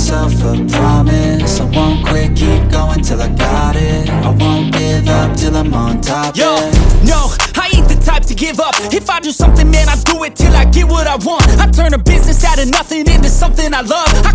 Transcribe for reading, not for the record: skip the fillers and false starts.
myself a promise, I won't quit, keep going till I got it. I won't give up till I'm on top. Yo, yeah. no, I ain't the type to give up. If I do something, man, I do it till I get what I want. I turn a business out of nothing into something I love.